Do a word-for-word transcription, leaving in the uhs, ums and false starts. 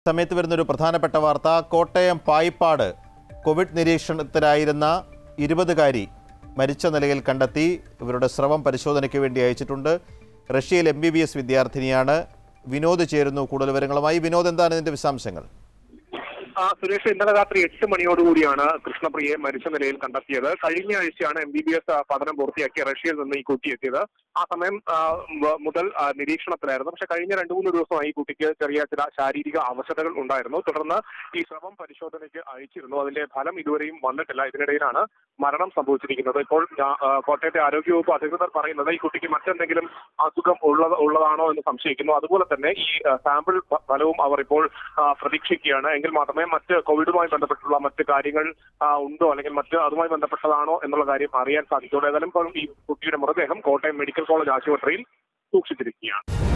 സമയത്ത് വരുന്നൊരു പ്രധാനപ്പെട്ട വാർത്ത, കോട്ടയം പായിപ്പാട് കോവിഡ് നിരീക്ഷണത്തിലായിരുന്ന ഇരുപതുകാരി മരിച്ച നിലയിൽ കണ്ടെത്തി. ഇവരുടെ സ്രവം പരിശോധനയ്ക്ക് വേണ്ടി അയച്ചിട്ടുണ്ട്. റഷ്യയിൽ എം ബി ബി എസ് വിദ്യാർത്ഥിനിയാണ്. വിനോദ് ചേരുന്നു കൂടുതൽ വിവരങ്ങളുമായി. വിനോദ്, എന്താണ് ഇതിന്റെ വിശദാംശങ്ങൾ? സുരേഷ്, ഇന്നലെ രാത്രി എട്ട് മണിയോടുകൂടിയാണ് കൃഷ്ണപ്രിയയെ മരിച്ച നിലയിൽ കണ്ടെത്തിയത്. കഴിഞ്ഞ ആഴ്ചയാണ് എം ബി ബി എസ് പഠനം പൂർത്തിയാക്കിയ റഷ്യയിൽ നിന്ന് ഈ കുട്ടി എത്തിയത്. ആ സമയം മുതൽ നിരീക്ഷണത്തിലായിരുന്നു. പക്ഷെ കഴിഞ്ഞ രണ്ടു മൂന്ന് ദിവസമായി ഈ കുട്ടിക്ക് ചെറിയ ചില ശാരീരിക അവശതകൾ ഉണ്ടായിരുന്നു. തുടർന്ന് ഈ സ്രവം പരിശോധനയ്ക്ക് അയച്ചിരുന്നു. അതിന്റെ ഫലം ഇതുവരെയും വന്നിട്ടില്ല. ഇതിനിടയിലാണ് മരണം സംഭവിച്ചിരിക്കുന്നത്. ഇപ്പോൾ കോട്ടയത്തെ ആരോഗ്യവകുപ്പ് അധികൃതർ പറയുന്നത് ഈ കുട്ടിക്ക് മറ്റെന്തെങ്കിലും അസുഖം ഉള്ളത് ഉള്ളതാണോ എന്ന് സംശയിക്കുന്നു. അതുപോലെ തന്നെ ഈ സാമ്പിൾ ഫലവും അവർ ഇപ്പോൾ പ്രതീക്ഷിക്കുകയാണ്. എങ്കിൽ മാത്രമേ മറ്റ് കോവിഡുമായി ബന്ധപ്പെട്ടുള്ള മറ്റ് കാര്യങ്ങൾ ഉണ്ടോ അല്ലെങ്കിൽ മറ്റ് അതുമായി ബന്ധപ്പെട്ടതാണോ എന്നുള്ള കാര്യം അറിയാൻ സാധിക്കുള്ളൂ. ഏതായാലും ഈ കുട്ടിയുടെ മൃതദേഹം കോട്ടയം മെഡിക്കൽ കോളേജ് ആശുപത്രിയിൽ സൂക്ഷിച്ചിരിക്കുകയാണ്.